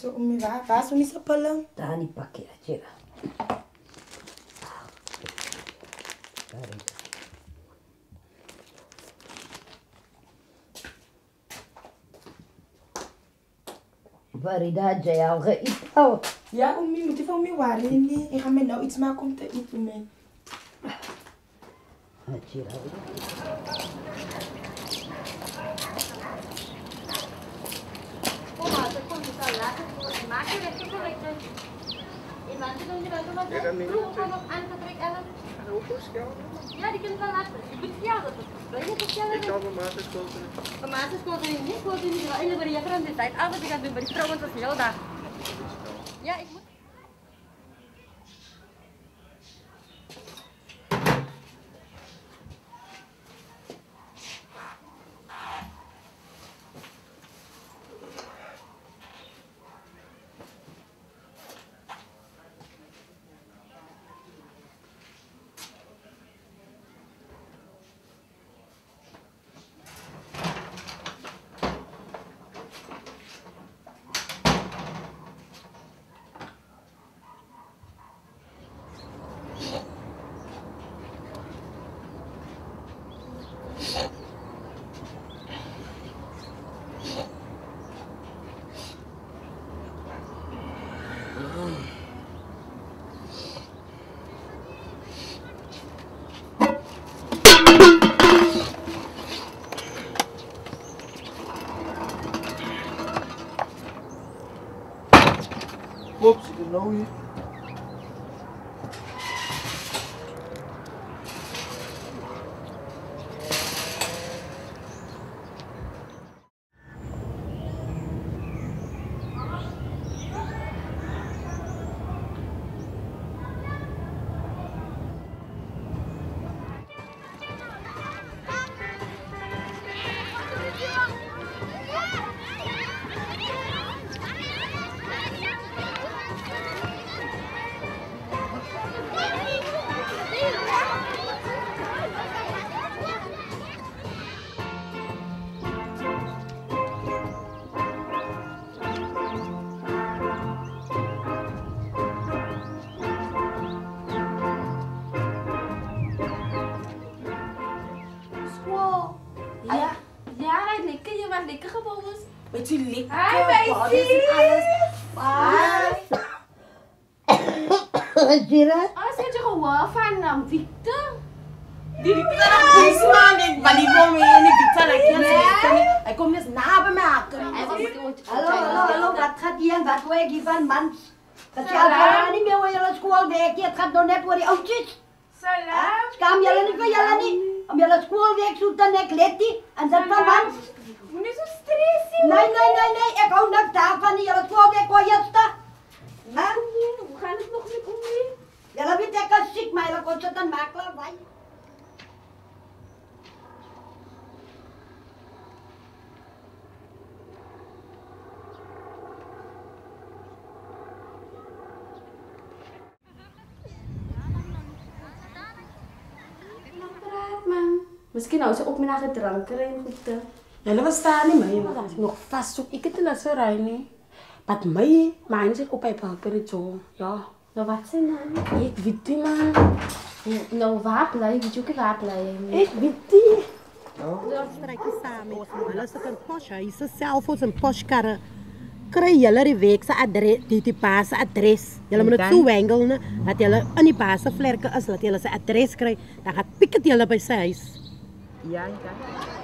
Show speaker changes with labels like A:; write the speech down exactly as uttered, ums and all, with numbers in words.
A: zo om je waar. Waar is om je sapelen?
B: Daar niet pakken, ja. Farida, jij al geït.
A: Ja, om je moet even om je waar in. Ik ga me nou iets maken om te eten mee.
B: Achira.
C: Oma, se komt het al later. Maak je het even lekker. Iemand doen die wat wat. Gewoon op aan te trekken. Ja, die kunnen wel laten. Je moet jou dat. Ben je het zelf?
D: Ik zal mijn maat eens kopen.
C: Mijn maat is kopen niet, kopen niet. Maar in de barrière aan de tijd. Alles ik ga doen bij die vrouwen, dat is heel dag. Ja, ik moet.
D: Klopt, zit er nou hier.
C: Ja, ja, hij lekker. Je was lekker gebogen.
A: Weet je, lekker.
C: Hi, meisje.
B: Achira.
C: Oh, zit je gewoon van um, Victor?
A: Die Victor nog deze man. Ik ben niet voor me. Die Victor, ik ken ze niet. Hij komt eens na bij mij.
B: Hallo, hallo, hallo. Wat gaat hier en wat wil je van mans? Dat je al niet meer voor je school werkt. Het gaat nog net voor die oudjes.
C: Salam.
B: Schaam jullie niet voor jullie niet? Om jullie schoolwerk zo te nek letten en dat van mans.
C: Moet niet zo stressen.
B: Nee, nee, nee, nee. Ik hou niks daarvan. Jullie schoolwerk voor je staan.
C: Hoe gaat het nog met Oemi?
B: Jullie weten ik als ziek, maar jullie kon ze dan makelaar bij.
C: Misschien nou ze op mijn eigen drank erin goed.
A: Jullie verstaan niet meer. Als ik nog vast zoek, ik het te laten rijden. Wat mij, mijn zit op een papier zo. Ja.
C: Nou, wat zijn nou?
A: Ik weet die man.
C: Nou, waar blij? Weet je ook waar blij?
A: Ik weet die.
B: Dat strijk je samen. Hulle sit in poshuise, selfoons en poskarre. Kry julle die week se adres, die die pa se adres. Julle moet dit so wengel, ne, dat julle in die pa se vlerke is, dat julle sy adres kry. Dan gaan piket julle by sy huis.
D: Ja, ik kan.